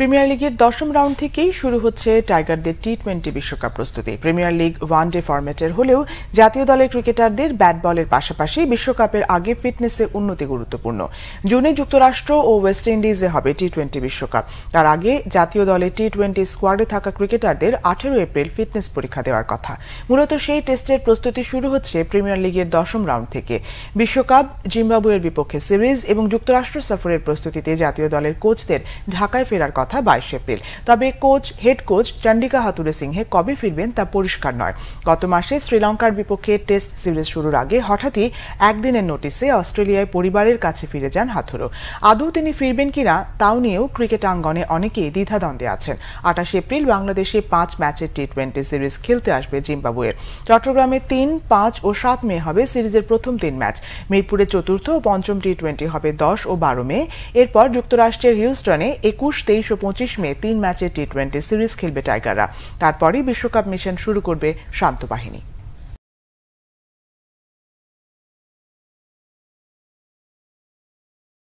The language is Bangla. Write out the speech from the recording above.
প্রিমিয়ার লিগের ১০ম রাউন্ড থেকেই শুরু হচ্ছে টাইগারদের টি-20 বিশ্বকাপ প্রস্তুতি। প্রিমিয়ার লিগ ওয়ানডে ফরম্যাটের হলেও জাতীয় দলের ক্রিকেটারদের ব্যাট বলের পাশাপাশি বিশ্বকাপের আগে ফিটনেসে উন্নতি গুরুত্বপূর্ণ। জুনে যুক্তরাষ্ট্র ও ওয়েস্ট ইন্ডিজে হবে টি-20 বিশ্বকাপ। তার আগে জাতীয় দলের টি-20 স্কোয়াডে থাকা ক্রিকেটারদের 18 এপ্রিল ফিটনেস পরীক্ষা দেওয়ার কথা। মূলত সেই টেস্টের প্রস্তুতি শুরু হচ্ছে প্রিমিয়ার লিগের 10ম রাউন্ড থেকে। বিশ্বকাপ, জিম্বাবুয়ের বিপক্ষে সিরিজ এবং যুক্তরাষ্ট্র সফরের প্রস্তুতিতে জাতীয় দলের কোচদের ঢাকায় ফেরার কথা 22 এপ্রিল। তবে head coach Chandika Hathurusingha কবে ফিরবেন তা পরিষ্কার নয়। গত মাসে শ্রীলঙ্কার বিপক্ষে টেস্ট সিরিজ শুরুর আগে হঠাৎই একদিনের নোটিসে অস্ট্রেলিয়ায় পরিবারের কাছে ফিরে যান হাথুরু। আদৌ তিনি ফিরবেন কিনা তাও নিয়েও ক্রিকেট আঙ্গনে অনেকেই দ্বিধাদ্বন্দ্বে আছেন। 28 এপ্রিল বাংলাদেশে 5 ম্যাচের টি-20 সিরিজ খেলতে আসবে জিম্বাবুয়ে। চট্টগ্রামে 3, 5 ও 7 মে হবে সিরিজের প্রথম 3 ম্যাচ। মিরপুরে চতুর্থ ও পঞ্চম টি-20 হবে 10 ও 12 মে। এরপর যুক্তরাষ্ট্রের হিউস্টনে 21, 23 ও 25 মে 3 ম্যাচের টি-20 সিরিজ খেলবে টাইগাররা। তারপরই বিশ্বকাপ মিশন শুরু করবে শান্ত বাহিনী।